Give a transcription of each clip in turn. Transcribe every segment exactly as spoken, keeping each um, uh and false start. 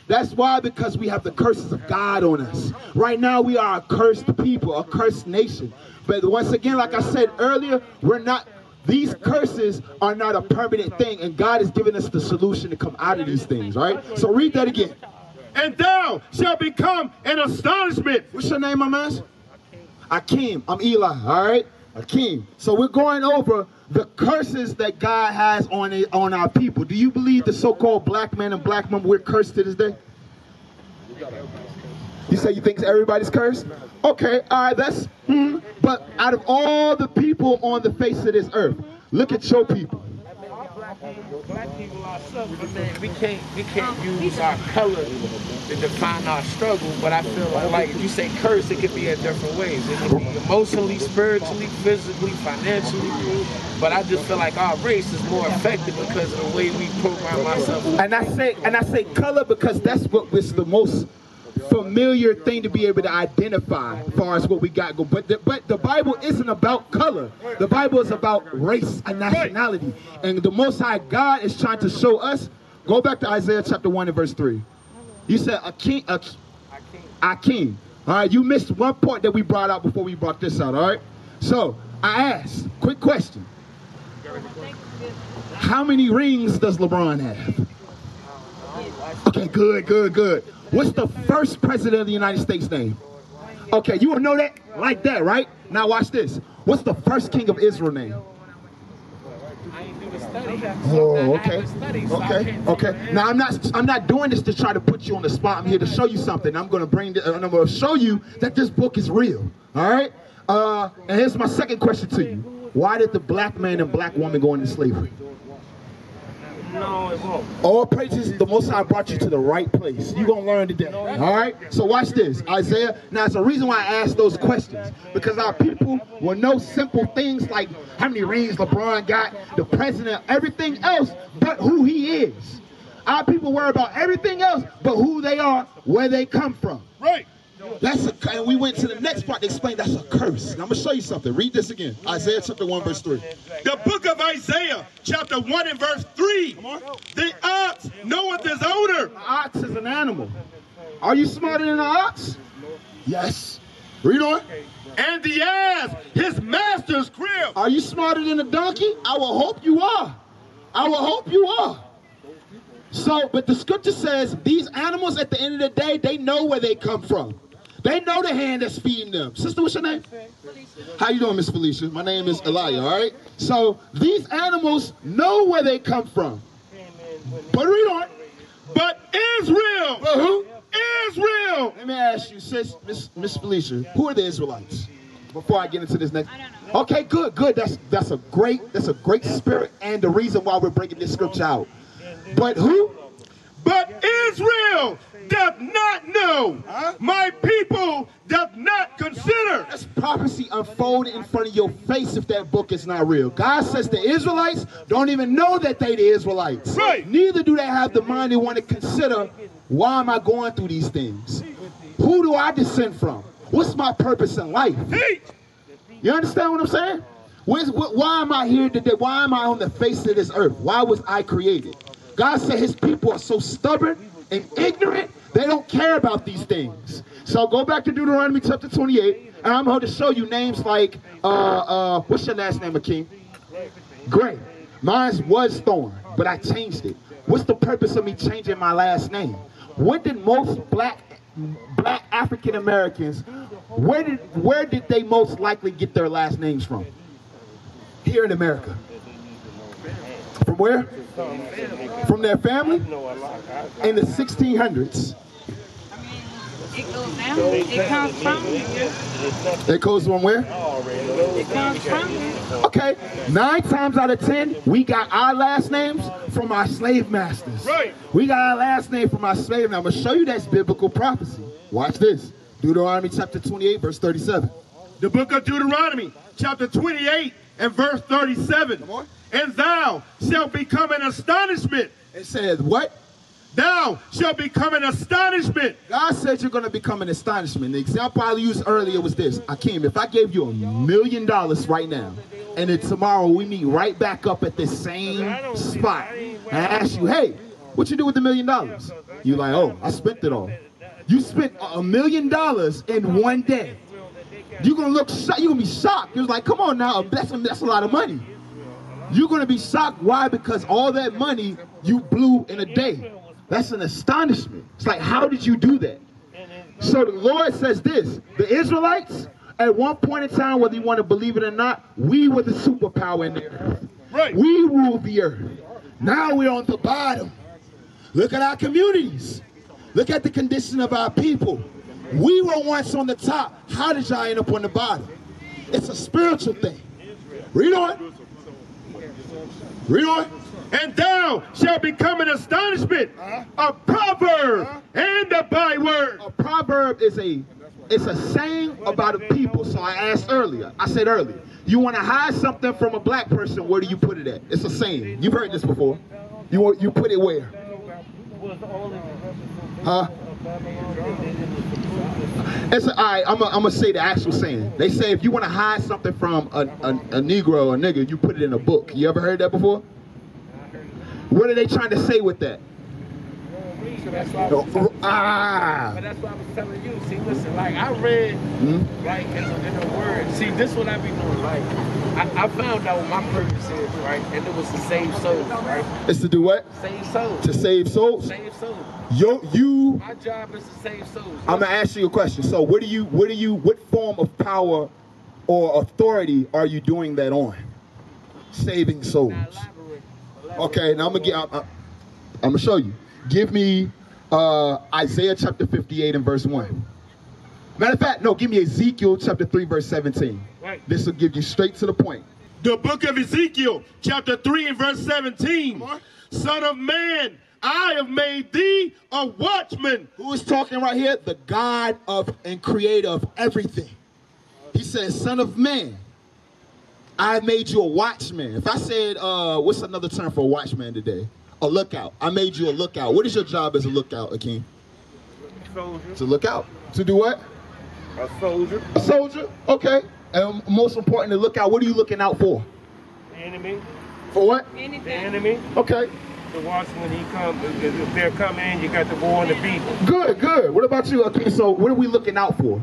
That's why, because we have the curses of God on us. Right now, we are a cursed people, a cursed nation. But once again, like I said earlier, we're not, these curses are not a permanent thing, and God has given us the solution to come out of these things, right? So read that again. And thou shalt become an astonishment. What's your name, my man? Akeem. I'm Eli, all right? Akeem. So we're going over the curses that God has on it, on our people. Do you believe the so-called black man and black woman, we're cursed to this day? You say you think everybody's cursed? Okay, all right, that's, hmm. But out of all the people on the face of this earth, look at your people. Black people ourselves, but then we can't we can't use our color to define our struggle. But I feel like, like if you say curse, it could be in different ways. It could be emotionally, spiritually, physically, financially. But I just feel like our race is more effective because of the way we program ourselves. And I say and I say color because that's what was the most familiar thing to be able to identify as far as what we got go. But the, but the Bible isn't about color. The Bible is about race and nationality. And the Most High God is trying to show us. Go back to Isaiah chapter one and verse three. You said a king, a, a king. All right, you missed one point that we brought out before we brought this out. All right. So I asked, quick question. How many rings does LeBron have? Okay, good, good, good. What's the first president of the United States name? Okay, you will know that like that, right? Now watch this. What's the first king of Israel name? Oh, okay, okay, okay. Now I'm not, I'm not doing this to try to put you on the spot. I'm here to show you something. I'm going to bring, the, and I'm going to show you that this book is real. All right. Uh, and here's my second question to you: why did the black man and black woman go into slavery? No, it won't. All praises, the Most High brought you to the right place. You're going to learn today. All right? So watch this. Isaiah. Now, it's a reason why I asked those questions. Because our people will know simple things like how many rings LeBron got, the president, everything else but who he is. Our people worry about everything else but who they are, where they come from. Right. That's a, and we went to the next part to explain that's a curse. And I'm going to show you something. Read this again. Isaiah chapter one, verse three. The book of Isaiah, chapter one and verse three. Come on. The ox knoweth his owner. An ox is an animal. Are you smarter than an ox? Yes. Read on. And the ass, his master's crib. Are you smarter than a donkey? I will hope you are. I will hope you are. So, but the scripture says these animals at the end of the day, they know where they come from. They know the hand that's feeding them. Sister, what's your name? Felicia. How you doing, Miss Felicia? My name is Elijah, all right? So these animals know where they come from. But read on. But Israel. Well, who? Israel. Let me ask you, sis, Miss Miss Felicia, who are the Israelites? Before I get into this next. Okay, good, good. That's that's a great, that's a great spirit and the reason why we're breaking this scripture out. But who? But Israel doth not know. Huh? My people doth not consider. That's prophecy unfolded in front of your face if that book is not real. God says the Israelites don't even know that they the Israelites. Right. Neither do they have the mind they want to consider, why am I going through these things? Who do I descend from? What's my purpose in life? Hey. You understand what I'm saying? Where's, why am I here today? Why am I on the face of this earth? Why was I created? God said his people are so stubborn and ignorant, they don't care about these things. So go back to Deuteronomy chapter twenty-eight, and I'm going to show you names like, uh, uh, what's your last name, Akeem? Gray. Mine was Thorn, but I changed it. What's the purpose of me changing my last name? What did most black black African Americans, where did, where did they most likely get their last names from? Here in America. From where? From their family? In the sixteen hundreds. It goes down. It comes from. It goes from where? It comes from. Okay. Nine times out of ten, we got our last names from our slave masters. Right. We got our last name from our slave. Now I'm going to show you that's biblical prophecy. Watch this. Deuteronomy chapter twenty-eight, verse thirty-seven. The book of Deuteronomy, chapter twenty-eight and verse thirty-seven. Come on. And thou shalt become an astonishment. It says what? Thou shalt become an astonishment. God said you're going to become an astonishment. The example I used earlier was this. Akeem, if I gave you a million dollars right now, and then tomorrow we meet right back up at the same spot, and I ask you, hey, What you do with the million dollars? You like, oh, I spent it all. You spent a million dollars in one day. You're gonna look, you're gonna be shocked. You're like, come on now, that's a, that's a lot of money. You're gonna be shocked. Why? Because all that money you blew in a day. That's an astonishment. It's like, how did you do that? So the Lord says this: the Israelites, at one point in time, whether you want to believe it or not, we were the superpower in the earth. Right. We ruled the earth. Now we're on the bottom. Look at our communities. Look at the condition of our people. We were once on the top. How did y'all end up on the bottom? It's a spiritual thing. Read on. Read on. And thou shalt become an astonishment, uh-huh. a proverb, uh-huh. and a byword. A proverb is a, it's a saying about a people. So I asked earlier, I said earlier, you want to hide something from a black person, where do you put it at? It's a saying. You've heard this before. You, you put it where? Huh? It's a, all right, I'm going to say the actual saying. They say if you want to hide something from a, a, a Negro or a nigga, you put it in a book. You ever heard that before? What are they trying to say with that? So that's why I was telling, ah. But that's what I was telling you. See, listen, like I read, mm-hmm. like in the, in the word. See, this is what I be doing. Like I, I found out what my purpose is, right? And it was to save souls, right? It's to do what? Save souls. To save souls. Save souls. Yo, you. My job is to save souls. I'm gonna ask you a question. So, what do you, what do you, what form of power or authority are you doing that on? Saving souls. Now, elaborate. Elaborate. Okay, now I'm gonna get. I'm, I'm gonna show you. Give me uh, Isaiah chapter fifty-eight and verse one. Matter of fact, no, give me Ezekiel chapter three, verse seventeen. Right. This will give you straight to the point. The book of Ezekiel, chapter three and verse seventeen. Son of man, I have made thee a watchman. Who is talking right here? The God of and creator of everything. He says, son of man, I made you a watchman. If I said, uh, what's another term for a watchman today? A lookout. I made you a lookout. What is your job as a lookout, Akeem? Soldier. To look out. To do what? A soldier. A soldier. Okay. And most important, to look out. What are you looking out for? The enemy. For what? Anything. The enemy. Okay. To watch when he comes. If they're coming in, you got to warn the people. Good, good. What about you? Okay, so what are we looking out for?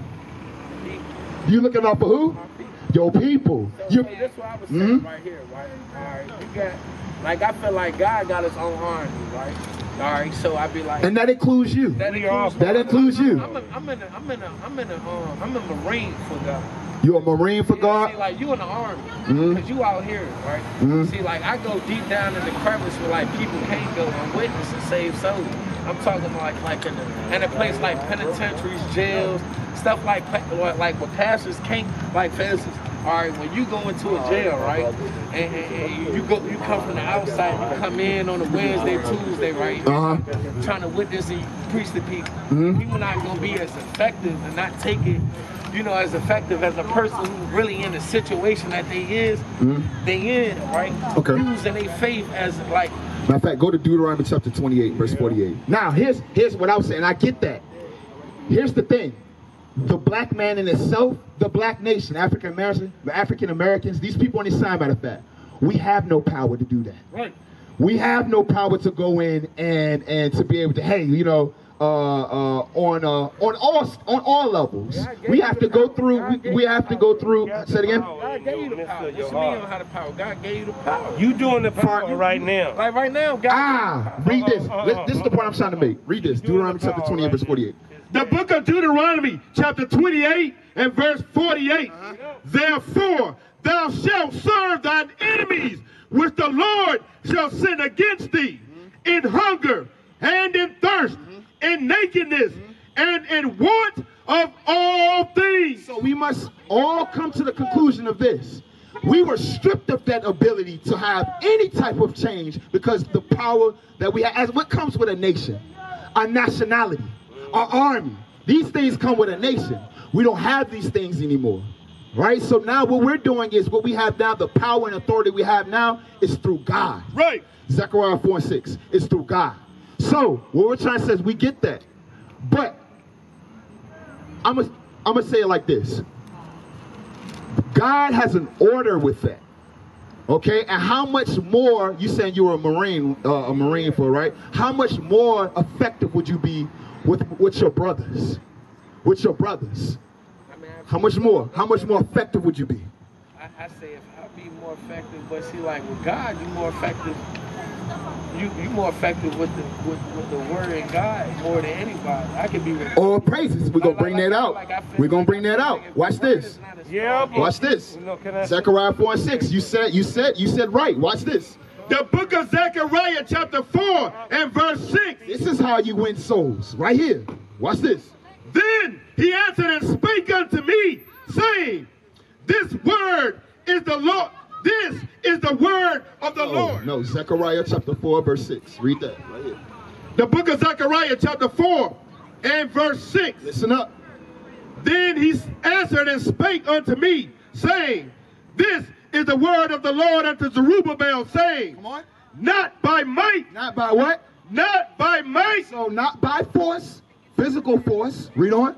You looking out for who? Your people. So, you. So that's what I was saying mm-hmm. right here, right? All right. You got. Like, I feel like God got his own army, right? All right, so I be like... And that includes you. That includes, that includes you. I'm, a, I'm in a, I'm in a, I'm in a, um, I'm a Marine for God. You a Marine for yeah, God? See, like, you in the army, mm-hmm. because you out here, right? Mm-hmm. See, like, I go deep down in the crevice where, like, people can't go and witness and save souls. I'm talking like, like in a, in a place like penitentiaries, jails, stuff like, like where pastors can't, like, for instance, all right, when you go into a jail, right, and, and, and you go, you come from the outside, you come in on a Wednesday, Tuesday, right, uh-huh. trying to witness and preach to people. Mm-hmm. People not gonna be as effective and not take it, you know, as effective as a person who's really in the situation that they is, mm-hmm. they in, right? Okay. Using their faith as like. Matter of fact, go to Deuteronomy chapter twenty-eight, verse forty-eight. Now, here's here's what I was saying. I get that. Here's the thing. The black man in itself, the black nation, African American, the African Americans, these people on this side, matter of fact, we have no power to do that. Right. We have no power to go in and and to be able to, hey, you know, uh, uh, on uh, on all on all levels, we have to go through. We, we have to go through. Say it again. God gave you the power. This me on how the power. God gave you the power. You doing the power right now. Like right now, God. Ah, read this. This is the point I'm trying to make. Read this. Deuteronomy chapter twenty-eight, verse forty-eight. The book of Deuteronomy, chapter twenty-eight and verse forty-eight. Uh-huh. Therefore, thou shalt serve thine enemies, which the Lord shall send against thee, mm-hmm. in hunger and in thirst, mm-hmm. in nakedness, mm-hmm. and in want of all things. So we must all come to the conclusion of this. We were stripped of that ability to have any type of change because the power that we have, as what comes with a nation, our nationality, our army, these things come with a nation. We don't have these things anymore, right? So now what we're doing is what we have now, the power and authority we have now is through God. Right. Zechariah four and six, it's through God. So what we're trying to say is we get that. But I'm going I'm to say it like this. God has an order with that. Okay, and how much more, you saying you were a Marine, uh, a Marine for, right? How much more effective would you be with, with your brothers? With your brothers? I mean, How much more? How much more effective would you be? I, I say if I be more effective, but see, like with God, you more effective. You you more effective with the with, with the word and God more than anybody. I could be with All praises. We're gonna bring like, that out. like I We're gonna like bring that out. like Watch this. Yeah, but Watch this. You know, can I- Zechariah four and six. You said you said you said right. Watch this. The book of Zechariah, chapter four and verse six. This is how you win souls. Right here. Watch this. Then he answered and spake unto me, saying, this word is the Lord. This is the word of the Oh, Lord. no, Zechariah chapter four, verse six. Read that right here. The book of Zechariah, chapter four and verse six. Listen up. Then he answered and spake unto me, saying, this is the word of the Lord unto Zerubbabel, saying, Come on. not by might, Not by what? not by might, So not by force, physical force. Read on.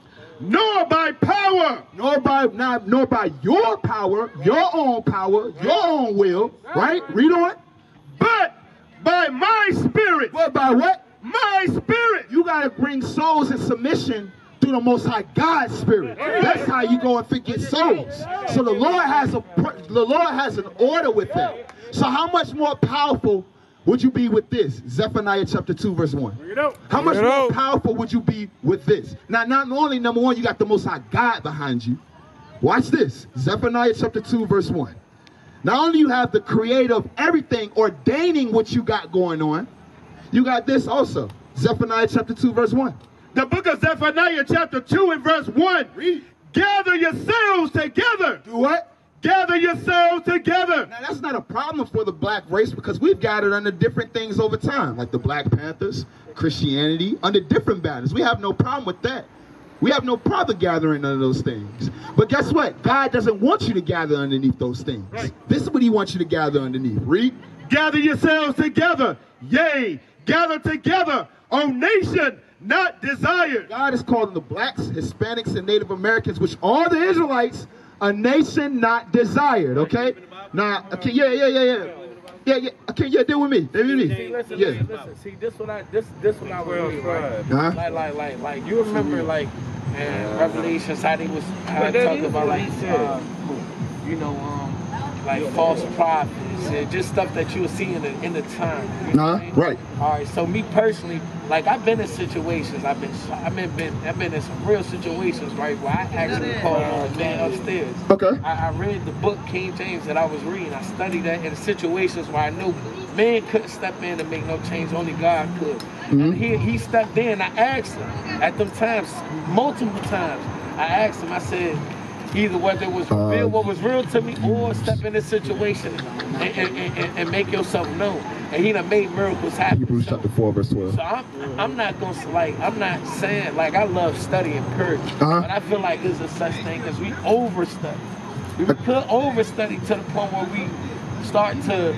nor by power, Nor by not nor by your power, your own power, your own will. Right? Read on. but by my spirit, But by what? my spirit. You gotta bring souls in submission through the Most High God's Spirit. That's how you go and get souls. So the Lord has a the Lord has an order with that. So how much more powerful would you be with this? Zephaniah chapter two, verse one. How much more powerful would you be with this? Now, not only number one, you got the Most High God behind you. Watch this. Zephaniah chapter two, verse one. Not only you have the creator of everything ordaining what you got going on, you got this also. Zephaniah chapter two, verse one. The book of Zephaniah, chapter two and verse one. Read. Gather yourselves together. Do what? Gather yourselves together. Now, that's not a problem for the black race because we've gathered under different things over time, like the Black Panthers, Christianity, under different banners. We have no problem with that. We have no problem gathering under those things. But guess what? God doesn't want you to gather underneath those things. Right. This is what he wants you to gather underneath. Read. Gather yourselves together. Yea, gather together, O nation not desired. God is calling the blacks, Hispanics, and Native Americans, which are the Israelites, a nation not desired, okay? Now, okay, yeah, yeah, yeah, yeah. Yeah, yeah, okay, yeah, deal with me. Deal with See, me. listen, Yeah. listen, listen. See, this what I this this what I was reading, right? Uh-huh. Like, like, like, like, you remember, like, in Revelations, how they was how they talk about, like, uh, you know, um, like false prophets and just stuff that you will see in the in the time. You know Uh-huh, what I mean? right. All right. So me personally, like, I've been in situations. I've been I've been, been I've been in some real situations, right, where I actually called on the man upstairs. Okay. I, I read the book King James that I was reading. I studied that in situations where I knew man couldn't step in and make no change. Only God could. Mm-hmm. And he he stepped in. I asked him at them times, multiple times. I asked him. I said, either whether it was real, Uh, what was real to me, or step in this situation and, and, and, and make yourself known. And he done made miracles happen. Hebrews So- chapter four, verse twelve. so I'm, I'm not gonna s- like I'm not saying like I love studying period, Uh-huh. but I feel like there's a such thing as we overstudy. We could overstudy to the point where we start to,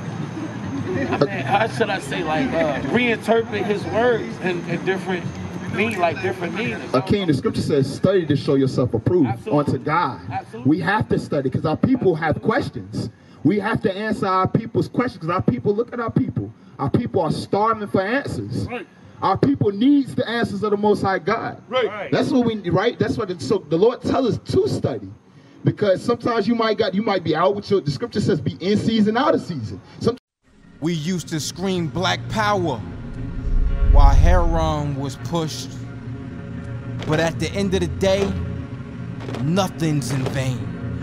I mean, how should I say, like uh, reinterpret his words in, in different mean, like different meanings. A king, the scripture says, study to show yourself approved Absolutely. unto God. Absolutely. We have to study because our people have questions. We have to answer our people's questions because our people, look at our people. Our people are starving for answers. Right. Our people needs the answers of the Most High God. Right. That's what we right. That's what. It, so the Lord tells us to study, because sometimes you might got you might be out with your. The scripture says be in season, out of season. Sometimes We used to scream black power while Heron was pushed. But at the end of the day, nothing's in vain.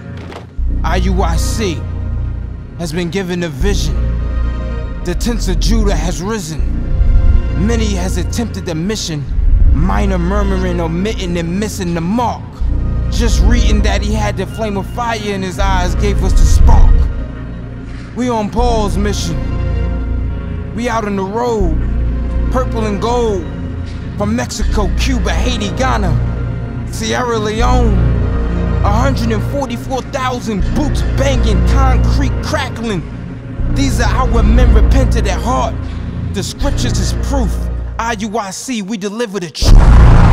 I U I C has been given a vision. The tents of Judah has risen. Many has attempted the mission. Minor murmuring, omitting, and missing the mark. Just reading that he had the flame of fire in his eyes gave us the spark. We on Paul's mission. We out on the road, purple and gold. From Mexico, Cuba, Haiti, Ghana, Sierra Leone. one hundred forty-four thousand boots banging, concrete crackling. These are our men repented at heart. The scriptures is proof. I U I C, we deliver the truth.